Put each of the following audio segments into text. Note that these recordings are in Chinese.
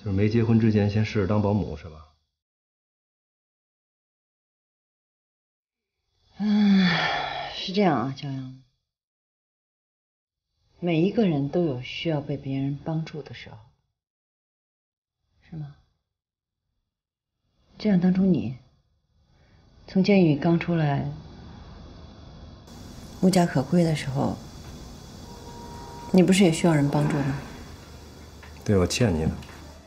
就是没结婚之前先试着当保姆是吧？ 是这样啊，骄阳。每一个人都有需要被别人帮助的时候，是吗？这样当初你从监狱刚出来，无家可归的时候，你不是也需要人帮助吗？ 对，我欠你的。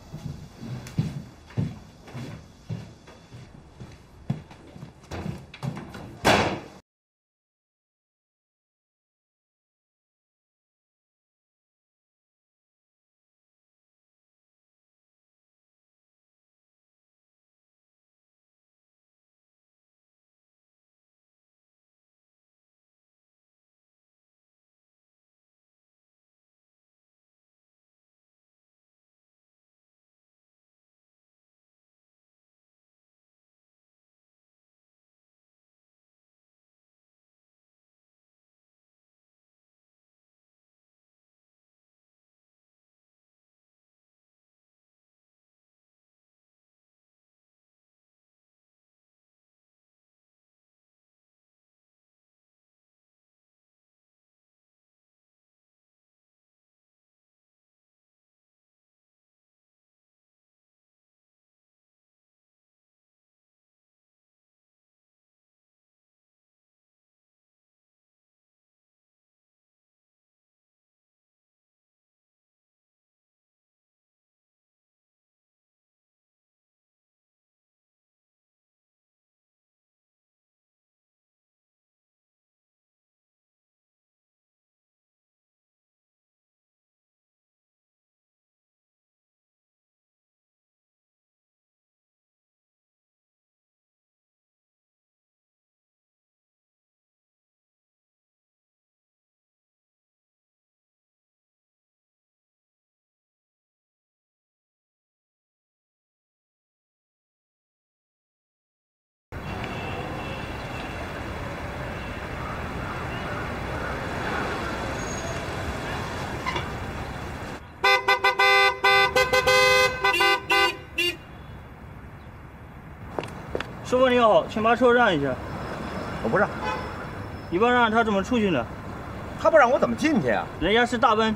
师傅你好，请把车让一下。 我不让， 你不让他怎么出去呢？ 他不让我怎么进去呀？ 人家是大奔。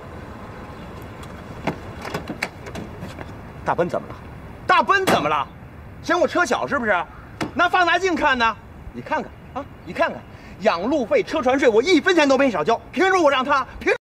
大奔怎么了？大奔怎么了？嫌我车小是不是？拿放大镜看呢？你看看啊，你看看，养路费、车船税，我1分钱都没少交，凭什么我让他？凭？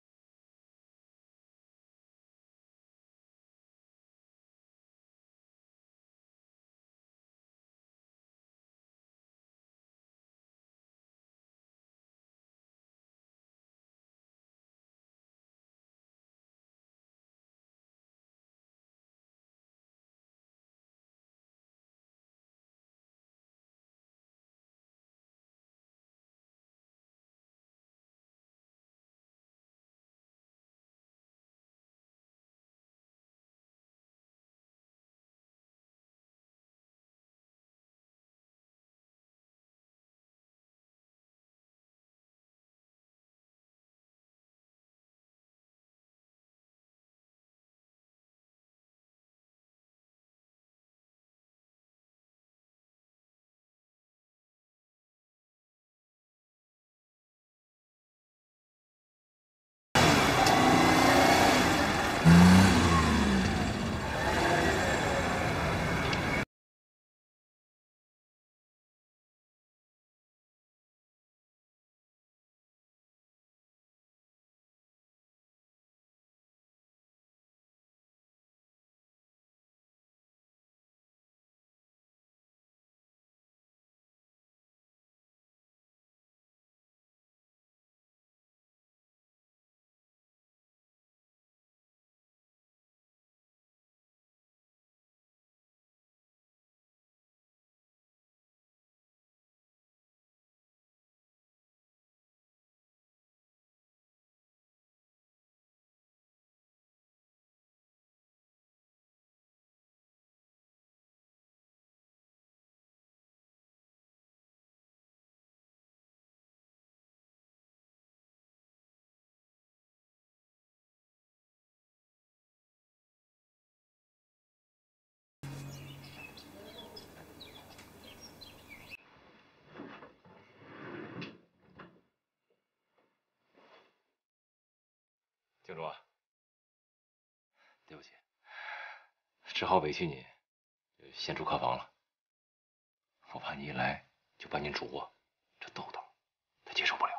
静茹，对不起，只好委屈你，先住客房了。我怕你一来就把您嘱卧，这豆豆他接受不了。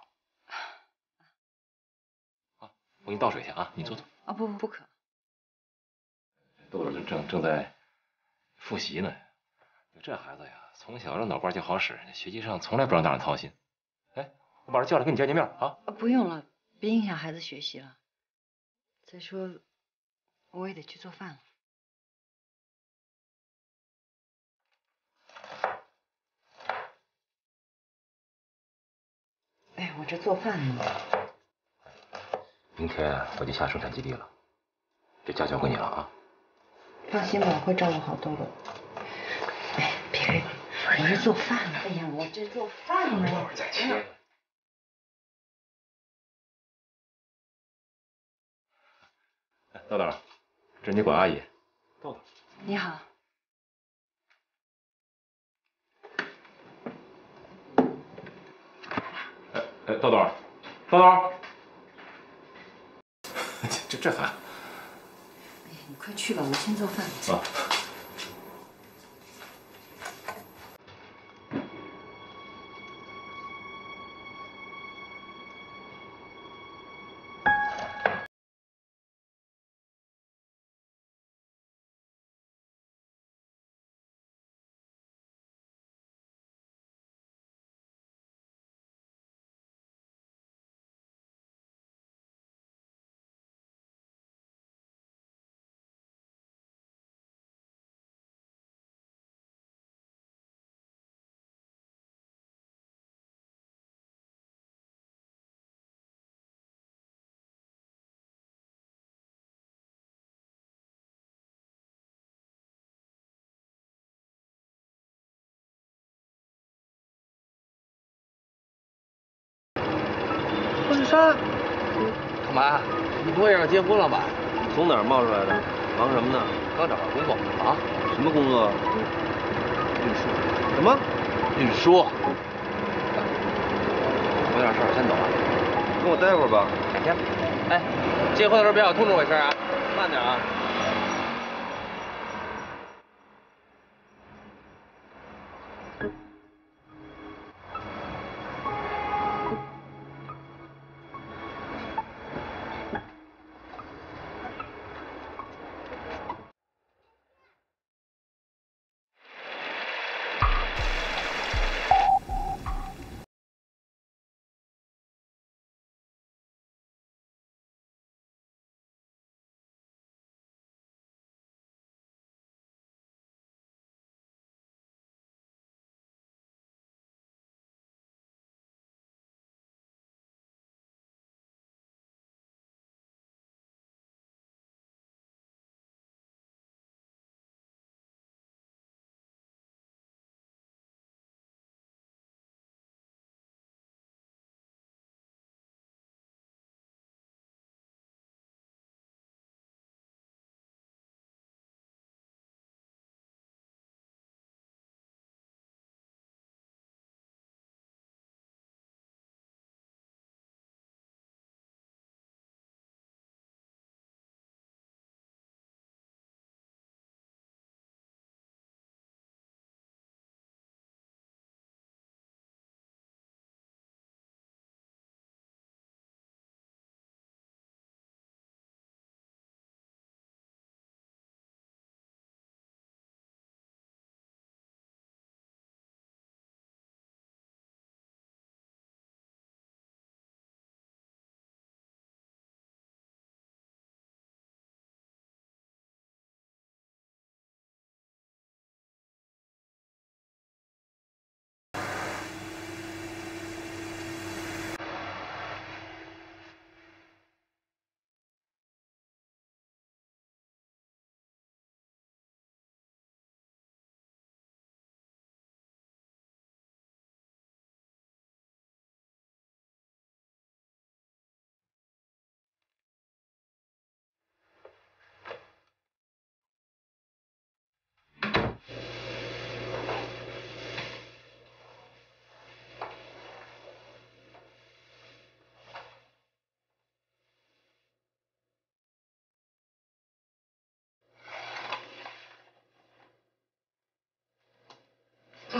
啊，我给你倒水去啊，你坐坐。 啊，不渴。 豆豆正在复习呢。这孩子呀，从小这脑瓜就好使，学习上从来不让大人操心。哎，我把他叫来跟你见面啊。 不用了，别影响孩子学习了。再说，我也得去做饭了。哎，我这做饭呢。 明天我就下生产基地了，这家交给你了啊。 放心吧，我会照顾好豆豆。哎，别，我是做饭呢。哎呀，我这做饭呢。一会儿再切。 豆豆，这是你管阿姨。豆豆， 你好。 豆豆，豆豆，这还？ 哎，你快去吧，我先做饭。 啊。 不是山， 干嘛？你不会要结婚了吧？ 从哪儿冒出来的？忙什么呢？ 刚找着工作啊？ 什么工作？ 运输。 什么？ 运输。我有点事儿，先走了。 跟我待会儿吧。 改天。哎，结婚的时候别忘通知我一声啊，慢点啊。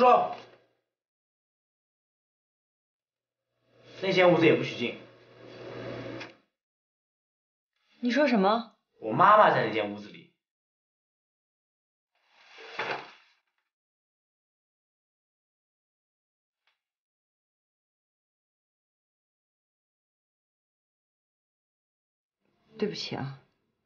叔，那间屋子也不许进。 你说什么？ 我妈妈在那间屋子里。 对不起啊。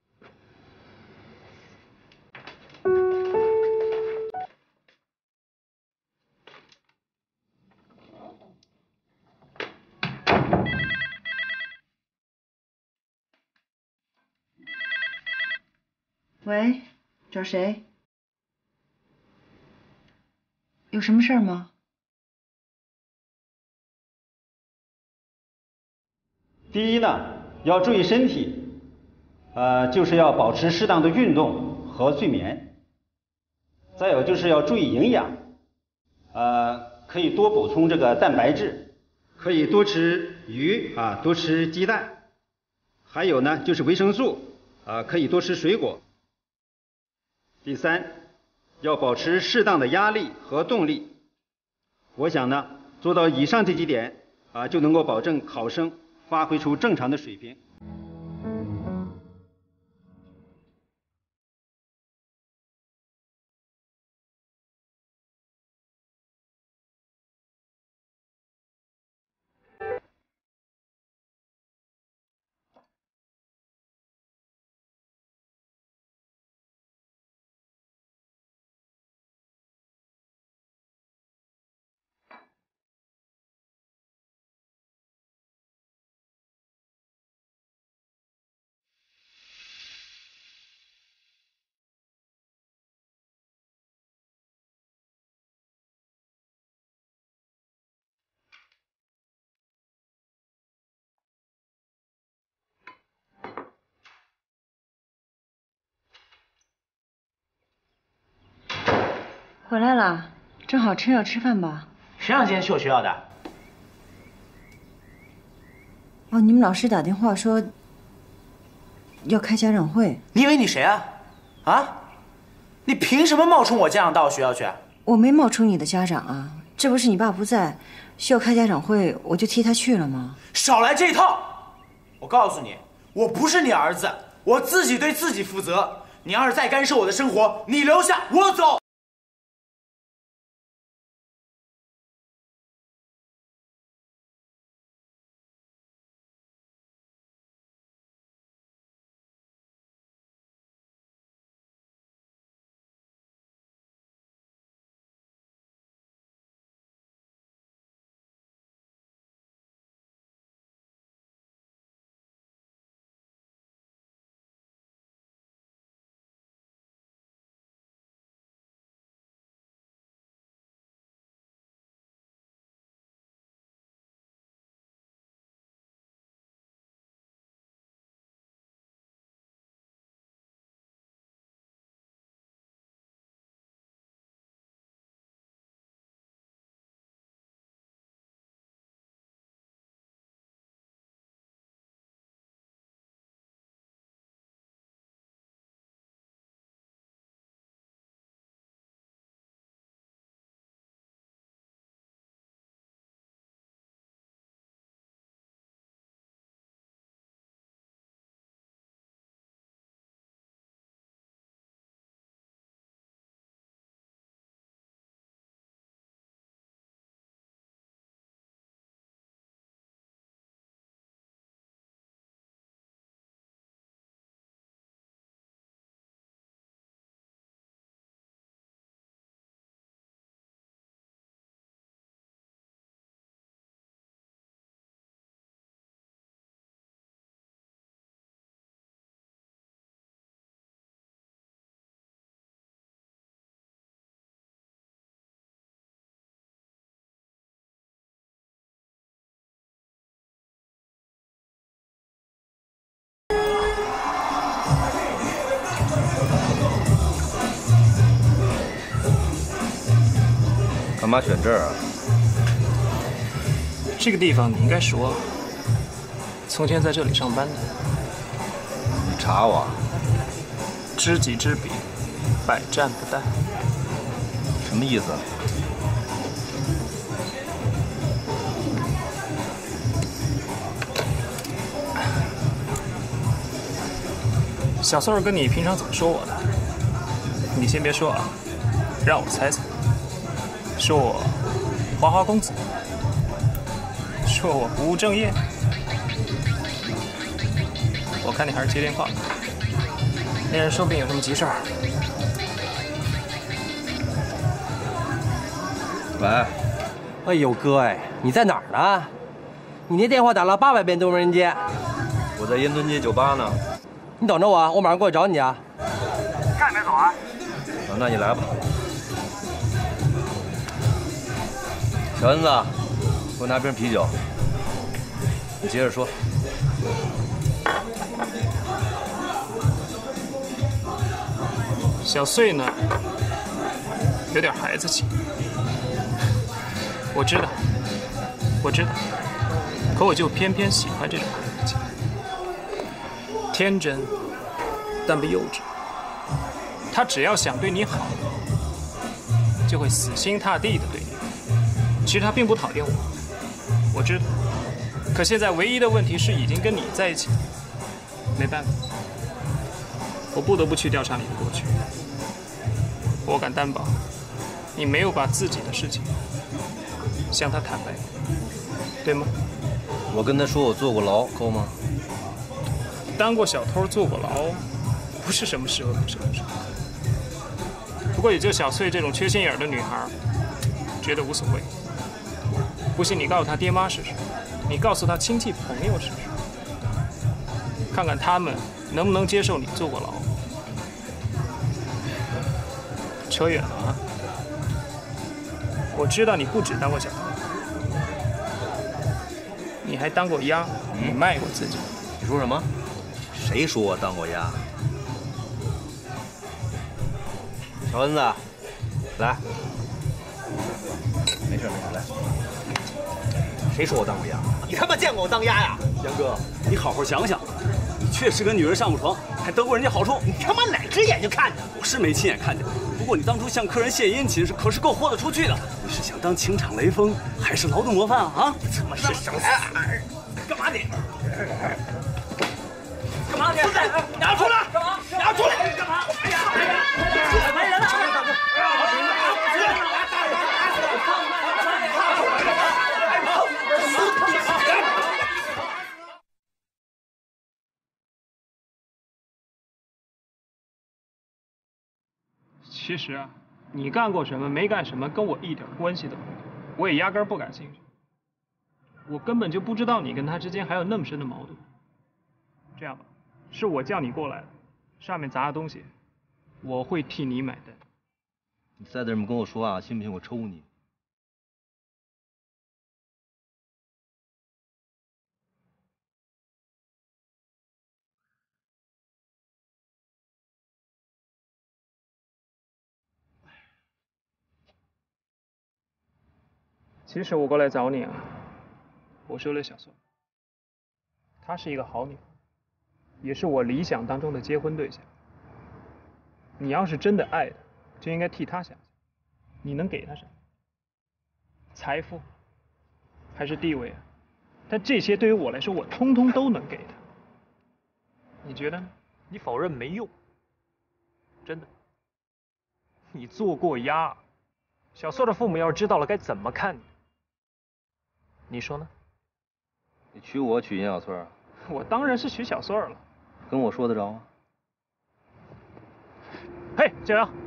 喂，找谁？有什么事儿吗？ 第一呢，要注意身体，就是要保持适当的运动和睡眠。再有就是要注意营养，可以多补充这个蛋白质，可以多吃鱼啊，多吃鸡蛋。还有呢，就是维生素，可以多吃水果。第三，要保持适当的压力和动力。我想呢，做到以上这几点就能够保证考生发挥出正常的水平。 回来了，正好趁热吃饭吧。 谁让今天去我学校的？ 哦，你们老师打电话说要开家长会。 你以为你谁啊？啊？你凭什么冒充我家长到我学校去？ 我没冒充你的家长啊，这不是你爸不在，需要开家长会，我就替他去了吗？ 少来这一套！我告诉你，我不是你儿子，我自己对自己负责。你要是再干涉我的生活，你留下，我走。 干嘛选这儿啊？ 这个地方你应该熟啊，从前在这里上班的。 你查我？ 知己知彼，百战不殆。 什么意思？ 小宋儿跟你平常怎么说我的？你先别说啊，让我猜猜。说我花花公子，说我不务正业。我看你还是接电话吧，那人说不定有什么急事儿。 喂， 哎呦哥哎，你在哪儿呢？你那电话打了800遍都没人接。 我在烟墩街酒吧呢。 你等着我，我马上过去找你啊。 站也别走啊！那你来吧。小恩子，给我拿瓶啤酒。你接着说。 小穗呢，有点孩子气。我知道，我知道，可我就偏偏喜欢这种孩子气，天真，但不幼稚。他只要想对你好，就会死心塌地的对你好。其实他并不讨厌我，我知道。可现在唯一的问题是，已经跟你在一起，没办法，我不得不去调查你的过去。我敢担保，你没有把自己的事情向他坦白，对吗？ 我跟他说我坐过牢，够吗？ 当过小偷，坐过牢，不是什么十恶不赦的事。不过也就小翠这种缺心眼的女孩，觉得无所谓。不信你告诉她爹妈试试，你告诉她亲戚朋友试试，看看他们能不能接受你坐过牢。扯远了啊！我知道你不止当过小偷，你还当过鸭，你卖过自己。 你说什么？谁说我当过鸭？小恩子，来，没事，来。谁说我当过鸭？你他妈见过我当鸭呀？ 杨哥，你好好想想，你确实跟女人上过床，还得过人家好处。 你他妈哪只眼睛看见？ 我是没亲眼看见，不过你当初向客人献殷勤可是够豁得出去的。你是想当情场雷锋，还是劳动模范啊？ 他妈是省事！干嘛你？ 干嘛你？ 拿出来！ 干嘛？ 拿出来！干嘛？哎呀！ 来人了！ 其实啊，你干过什么没干什么，跟我一点关系都没有，我也压根儿不感兴趣。我根本就不知道你跟他之间还有那么深的矛盾。这样吧，是我叫你过来的，上面砸的东西，我会替你买单。 你再这么跟我说啊，信不信我抽你？ 其实我过来找你啊，我是为了小宋，她是一个好女孩，也是我理想当中的结婚对象。你要是真的爱她，就应该替她想想，你能给她什么？财富，还是地位啊？但这些对于我来说，我通通都能给她。你觉得呢？ 你否认没用，真的。你做过鸭，小宋的父母要是知道了，该怎么看你？你说呢？ 你娶我娶严小翠啊？ 我当然是娶小穗儿了。 跟我说得着吗？ 嘿，江阳。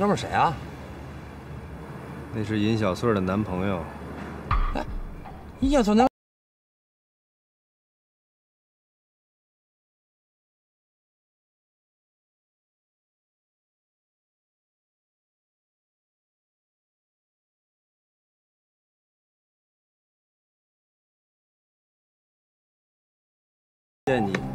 哥们儿谁啊？ 那是尹小穗的男朋友。 尹小穗那。 见你。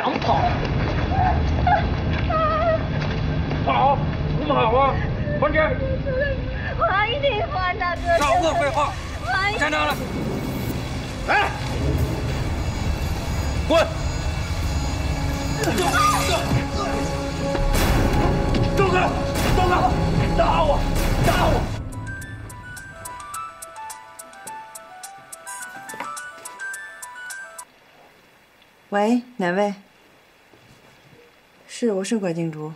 想跑？跑，不跑啊！还钱！ 我一定还大哥。 少问废话！站长了。 来，滚！ 周哥，周哥，打我，打我！ 喂，哪位？是，我是管静竹。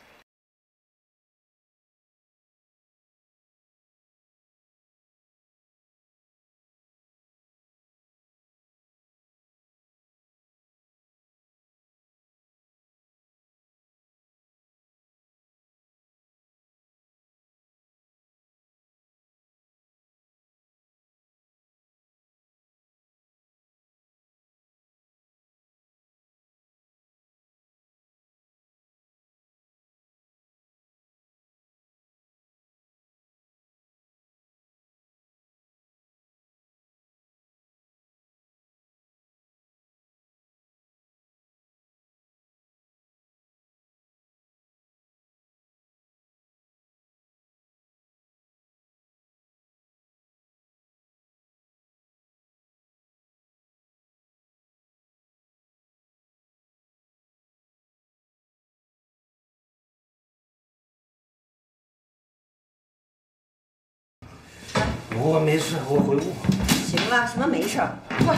我没事，我回屋。 行了，什么没事？快！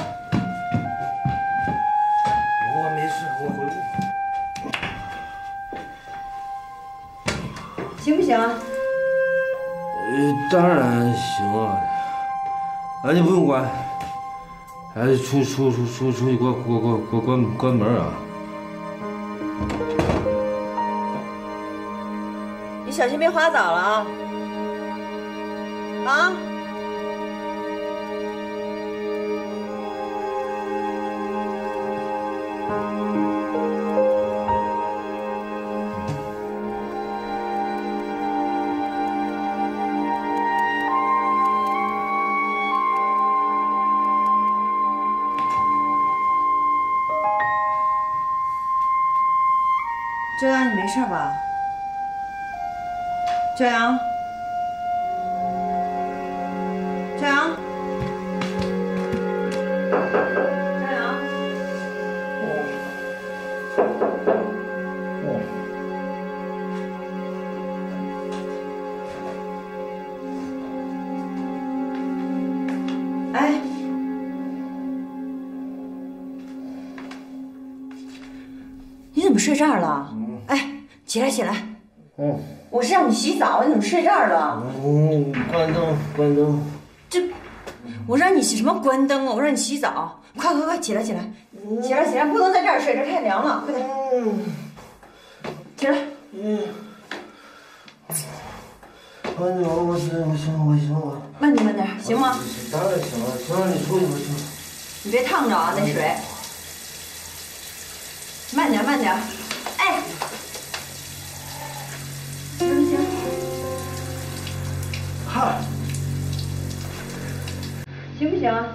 我没事，我回屋。 行不行啊？ 当然行啊。你不用管。出去关门啊！ 你小心别滑倒了啊！啊！周阳，你没事吧？周阳。周阳，周阳，哎，你怎么睡这儿了？哎，起来起来！我是让你洗澡，你怎么睡这儿了？ 关灯，关灯。 我让你洗什么关灯啊！我让你洗澡，快快快，起来起来，起来起来，不能在这儿睡，这太凉了，快点，起来。 我行了。 慢点慢点，行吗？ 当然行了，行了，你出去吧，行。 你别烫着啊，那水。慢点慢点，哎。行行。 嗨。 行不行啊？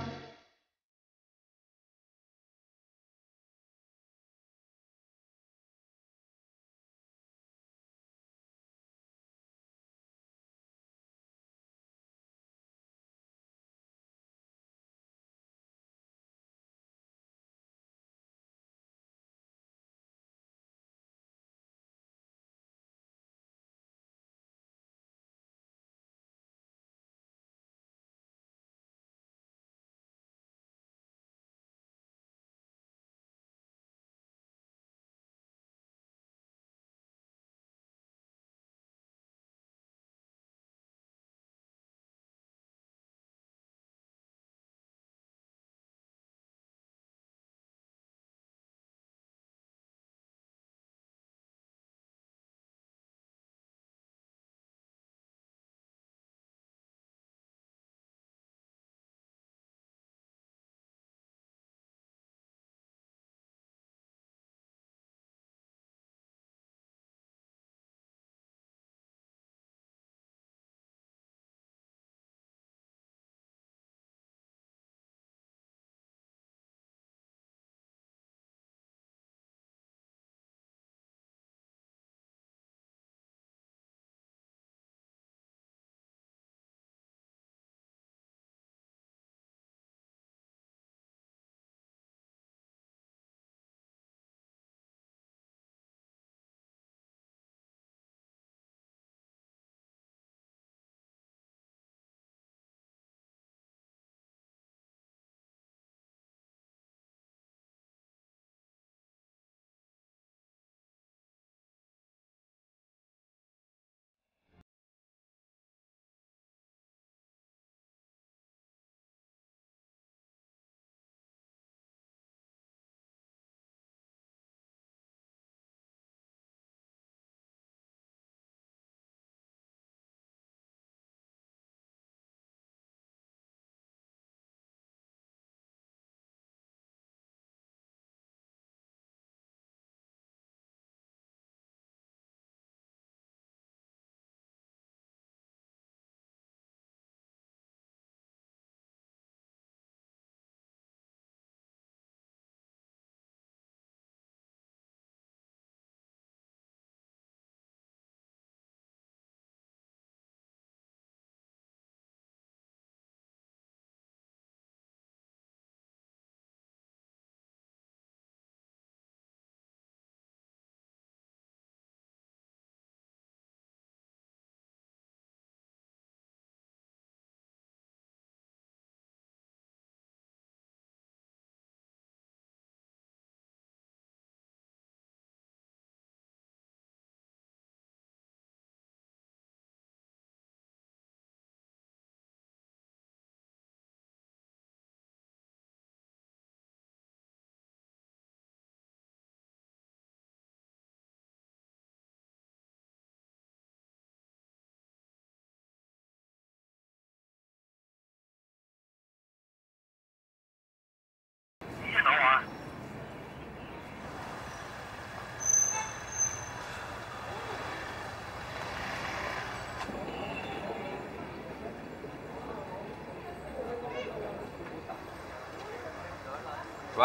喂，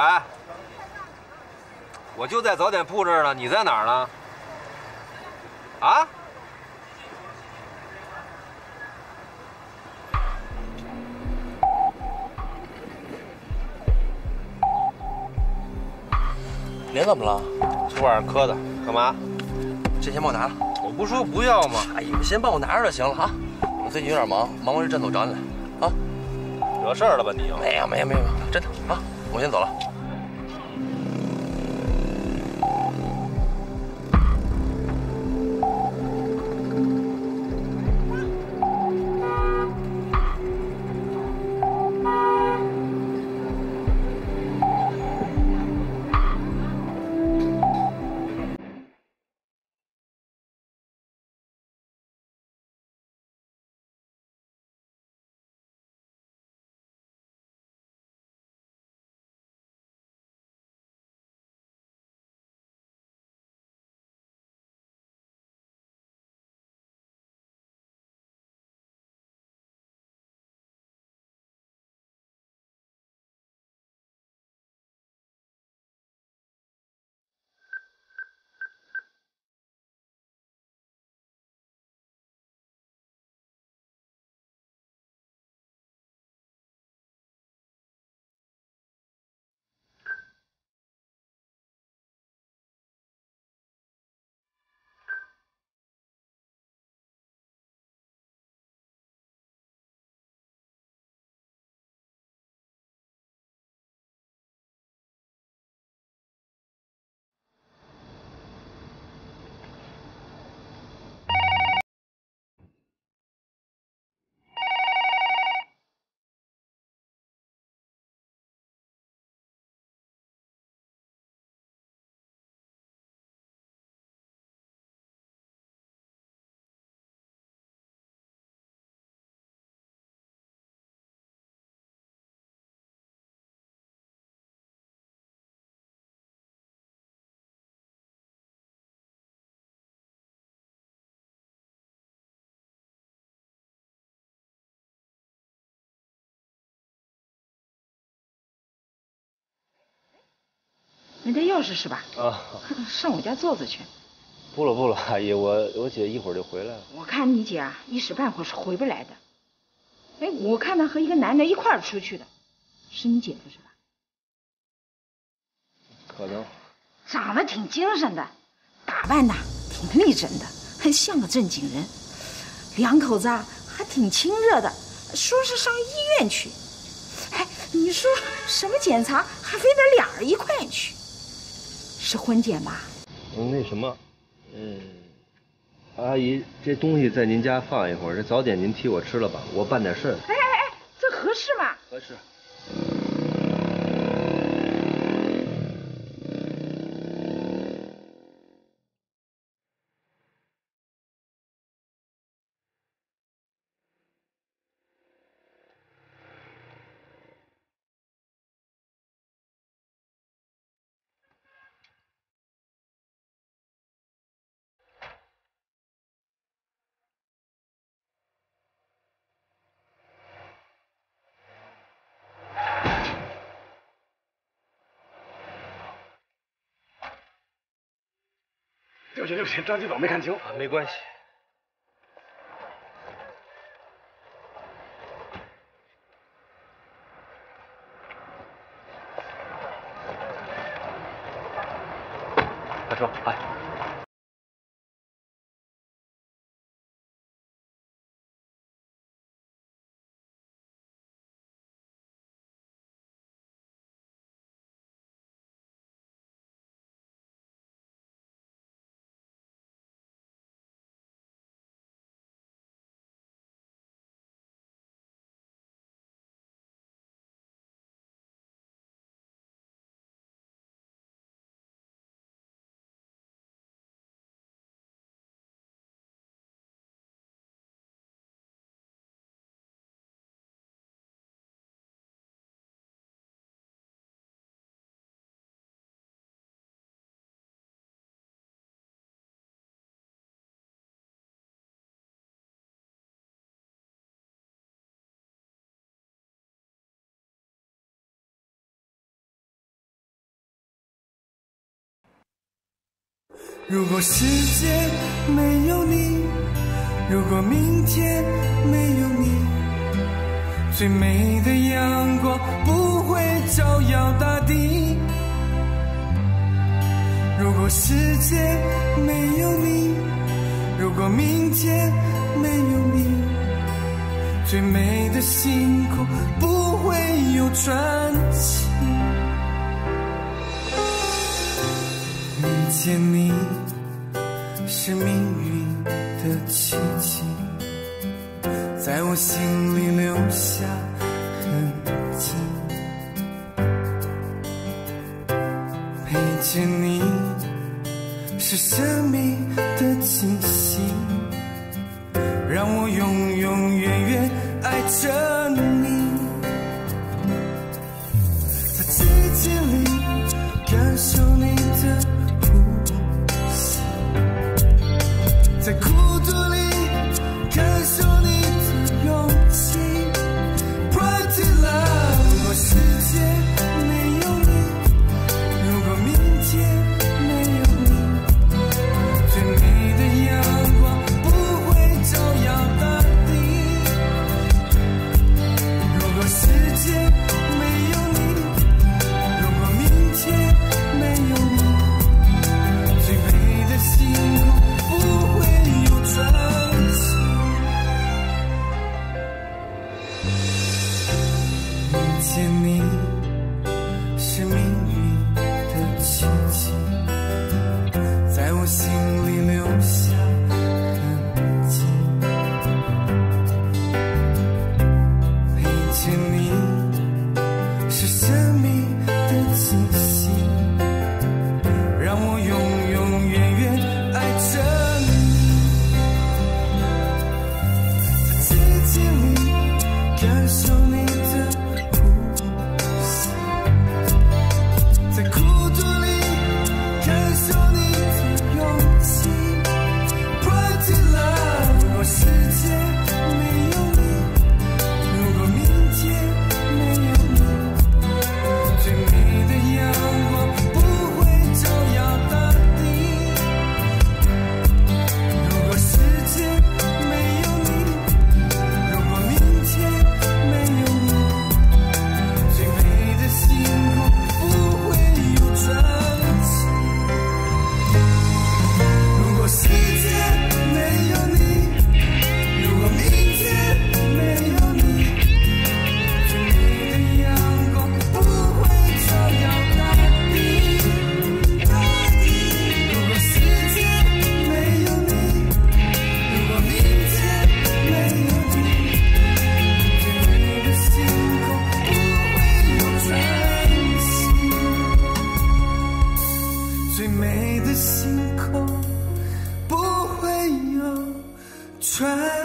我就在早点铺这儿呢，你在哪儿呢？啊？ 脸怎么了？ 昨晚上磕的，干嘛？ 这钱帮我拿了。 我不说不要吗？ 哎呀，你先帮我拿着就行了啊！我最近有点忙，忙完这站走找你来。啊， 惹事儿了吧你又？ 没有，真的啊，我先走了。 没带钥匙是吧？ 啊， 上我家坐坐去。 不了，阿姨，我姐一会儿就回来了。 我看你姐啊，一时半会儿是回不来的。哎，我看她和一个男的一块儿出去的，是你姐夫是吧？ 可能。 长得挺精神的，打扮的挺立正的，还像个正经人。两口子啊还挺亲热的，说是上医院去。哎，你说什么检查还非得俩人一块去？是婚检吧？ 那什么，阿姨，这东西在您家放一会儿，这早点您替我吃了吧，我办点事儿。 哎，这合适吗？ 合适。 对不起，着急走没看清。 没关系。 大叔，哎。 如果世界没有你，如果明天没有你，最美的阳光不会照耀大地。如果世界没有你，如果明天没有你，最美的星空不会有传奇。遇见你是命运的奇迹，在我心里留下痕迹。陪着你是生命的气息，让我永永远远爱着你。在季节里感受你的呼吸，在孤独里感受你的勇气。Pretty love， 如果世界没有你，如果明天没有你，最美的阳光不会照耀大地。如果世界没有你，如果明天没有你，最美的星空不会有传奇。遇见你是命运的奇迹，在我心里留下痕迹。陪着你是生命的气息，让我永永远远爱着你。在季节里感受你的呼吸，在孤独里感受你的勇气。Pretty love， 如果世界没有你，如果明天没有你，最美的阳光不会照耀大地。如果世界没有你，如果明天没有你，最美的星空不会有传奇。如果世界没有你，如果明天没有你，最美的阳光不会照耀大地。如果世界没有你，如果明天没有你，最美的星空不会有传奇。最美的星空不会有传奇。